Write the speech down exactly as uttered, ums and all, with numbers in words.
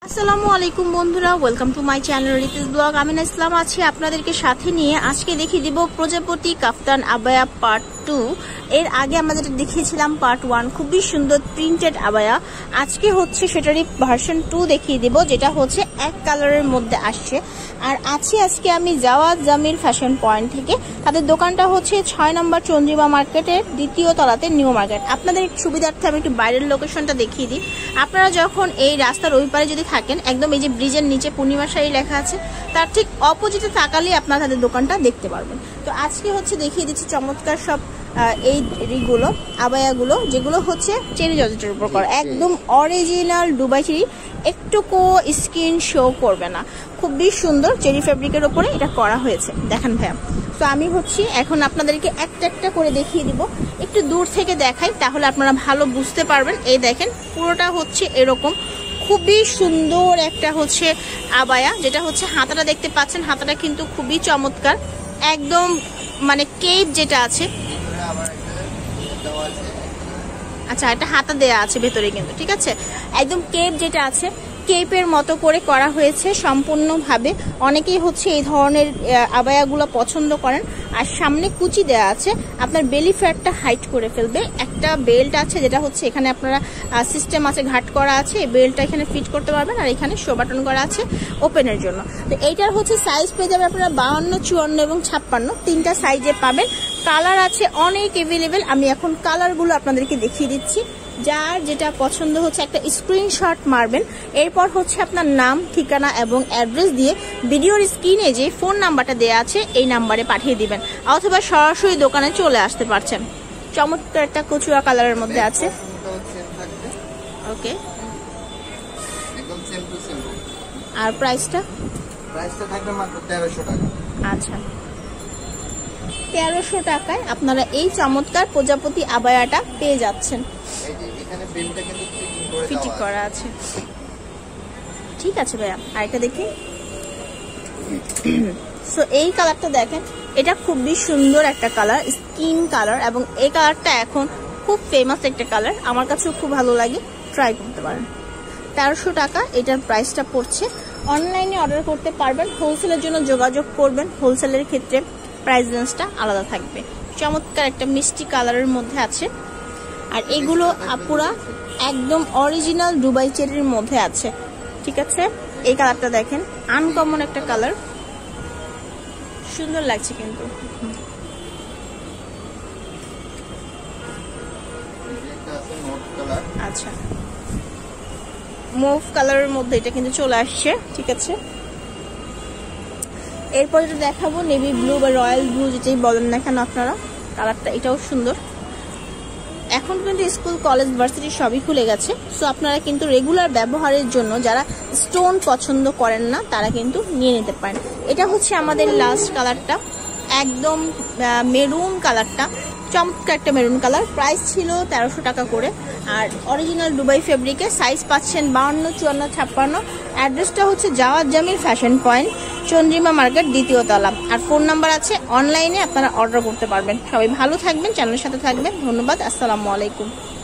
আসসালামু আলাইকুম বন্ধুরা, welcome to my channel Ritesh blog. আমি ইসলাম আছি আপনাদেরকে সাথে নিয়ে। আজকে দেখিয়ে দিব প্রজাপতি কাফতান আবায়া পার্ট টু। এর আগে আমরা যেটা দেখিয়েছিলাম পার্ট ওয়ান, খুবই সুন্দর প্রিন্টেড আবায়া। আজকে হচ্ছে সেটারই ভার্সন টু দেখিয়ে দিব, যেটা হচ্ছে এক কালারের মধ্যে আসছে। আর আছি আজকে আমি জাওয়াদ জামির ফ্যাশন পয়েন্ট থেকে। তাদের দোকানটা হচ্ছে ছয় নম্বর চন্দ্রিমা মার্কেটের দ্বিতীয় তলাতে নিউ মার্কেট। আপনাদের সুবিধার্থে আমি একটু বাইরের লোকেশনটা দেখিয়ে দিই। আপনারা যখন এই রাস্তার ওই পারে যদি থাকেন, একদম এই যে ব্রিজের নিচে পূর্ণিমা শাড়ি লেখা আছে, তার ঠিক অপোজিটে তাকালেই আপনারা তাদের দোকানটা দেখতে পারবেন। তো আজকে হচ্ছে দেখিয়ে দিচ্ছি চমৎকার সব এই গুলো আবায়াগুলো, যেগুলো হচ্ছে চেরি জর্জেটের উপর করা, একদম অরিজিনাল দুবাই চেরি, একটুকু স্কিন শো করবে না। খুবই সুন্দর চেরি ফেব্রিকের উপরে এটা করা হয়েছে। দেখেন ভাইয়া, তো আমি হচ্ছি এখন আপনাদেরকে একটা একটা করে দেখিয়ে দিব। একটু দূর থেকে দেখাই, তাহলে আপনারা ভালো বুঝতে পারবেন। এই দেখেন, পুরোটা হচ্ছে এরকম খুবই সুন্দর একটা হচ্ছে আবায়া, যেটা হচ্ছে হাতাটা দেখতে পাচ্ছেন। হাতাটা কিন্তু খুবই চমৎকার, একদম মানে কেপ যেটা আছে, আচ্ছা একটা হাতা দেয়া আছে ভেতরে কিন্তু, ঠিক আছে, একদম কেপ যেটা আছে কেপের মতো করে করা হয়েছে সম্পূর্ণভাবে। অনেকেই হচ্ছে এই ধরনের আবায়াগুলো পছন্দ করেন। আর সামনে কুচি দেয়া আছে, আপনার বেলি ফ্যাটটা হাইট করে ফেলবে। একটা বেল্ট আছে, যেটা হচ্ছে এখানে আপনারা সিস্টেম আছে, ঘাট করা আছে, এই বেল্টটা এখানে ফিট করতে পারবেন। আর এখানে শো বাটন করা আছে ওপেনের জন্য। তো এইটার হচ্ছে সাইজ পেয়ে যাবে আপনারা বাউন্ন, চুয়ান্ন এবং ছাপ্পান্ন, তিনটা সাইজে পাবেন। কালার আছে অনেক এভেলেবেল। আমি এখন কালারগুলো আপনাদেরকে দেখিয়ে দিচ্ছি। যার যেটা পছন্দ হচ্ছে একটা স্ক্রিনশট মারবেন। এরপর হচ্ছে আপনার নাম, ঠিকানা এবং অ্যাড্রেস দিয়ে ভিডিওর স্ক্রিনে যে ফোন নাম্বারটা দেওয়া আছে এই নাম্বারে পাঠিয়ে দিবেন, অথবা সরাসরি দোকানে চলে আসতে পারছেন। চমৎকার একটা কচুয়া কালারের মধ্যে আছে। ওকে, আর প্রাইসটা প্রাইসটা থাকবে মাত্র তেরোশো টাকা। আচ্ছা, তেরোশো টাকায় আপনারা এই চমৎকার প্রজাপতি আবায়াটা পেয়ে যাচ্ছেন। ফিটিং করা আছে, ঠিক আছে ভাইয়া। আরেকটা দেখি। সো এই কালারটা দেখেন, এটা খুবই সুন্দর একটা কালার, স্কিন কালার, এবং এই কালারটা এখন খুব ফেমাস একটা কালার। আমার কাছেও খুব ভালো লাগে, ট্রাই করতে পারেন। তেরোশো টাকা এটার প্রাইসটা পড়ছে। অনলাইনে অর্ডার করতে পারবেন, হোলসেলের জন্য যোগাযোগ করবেন। হোলসেলের ক্ষেত্রে প্রাইস রেঞ্জটা আলাদা থাকবে। চমৎকার একটা মিষ্টি কালারের মধ্যে আছে। আর এগুলো আপুরা একদম অরিজিনাল দুবাই চেরির মধ্যে আছে, ঠিক আছে। এই কালারটা দেখেন, আনকমন একটা কালার, সুন্দর লাগছে কিন্তু। আচ্ছা, মুভ কালারের মধ্যে এটা কিন্তু চলে আসছে, ঠিক আছে। এরপর যেটা দেখাবো নেভি ব্লু বা রয়্যাল ব্লু, যেটাই বলেন না কেন আপনারা, কালারটা এটাও সুন্দর। এখন কিন্তু স্কুল, কলেজ, ভার্সিটি সবই খুলে গেছে। সো আপনারা কিন্তু রেগুলার ব্যবহারের জন্য যারা স্টোন পছন্দ করেন না, তারা কিন্তু নিয়ে নিতে পারেন। এটা হচ্ছে আমাদের লাস্ট কালারটা, একদম মেরুন কালারটা, চমৎকার একটা মেরুন কালার। প্রাইস ছিল তেরোশো টাকা করে। আর অরিজিনাল দুবাই ফেব্রিকে সাইজ পাচ্ছেন বাউন্ন, চুয়ান্ন, ছাপ্পান্ন। অ্যাড্রেসটা হচ্ছে Jawad Jamir fashion point, Chandrima market, দ্বিতীয় তলা। আর ফোন নাম্বার আছে, অনলাইনে আপনারা অর্ডার করতে পারবেন। সবাই ভালো থাকবেন, চ্যানেলের সাথে থাকবেন। ধন্যবাদ, আসসালামু আলাইকুম।